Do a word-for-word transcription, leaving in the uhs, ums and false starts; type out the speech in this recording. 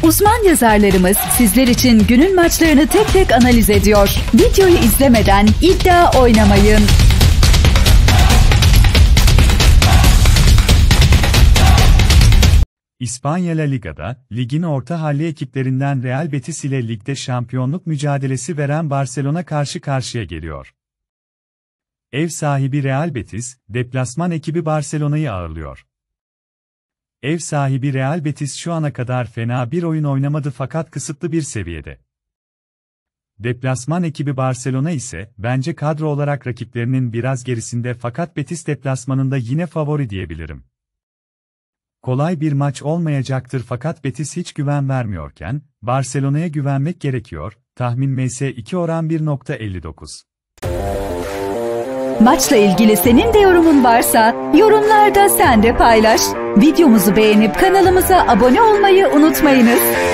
Uzman yazarlarımız sizler için günün maçlarını tek tek analiz ediyor. Videoyu izlemeden iddia oynamayın. İspanya La Liga'da, ligin orta halli ekiplerinden Real Betis ile ligde şampiyonluk mücadelesi veren Barcelona karşı karşıya geliyor. Ev sahibi Real Betis, deplasman ekibi Barcelona'yı ağırlıyor. Ev sahibi Real Betis şu ana kadar fena bir oyun oynamadı fakat kısıtlı bir seviyede. Deplasman ekibi Barcelona ise, bence kadro olarak rakiplerinin biraz gerisinde fakat Betis deplasmanında yine favori diyebilirim. Kolay bir maç olmayacaktır fakat Betis hiç güven vermiyorken, Barcelona'ya güvenmek gerekiyor, tahmin M S iki oran bir nokta elli dokuz. Maçla ilgili senin de yorumun varsa, yorumlarda sen de paylaş. Videomuzu beğenip kanalımıza abone olmayı unutmayınız.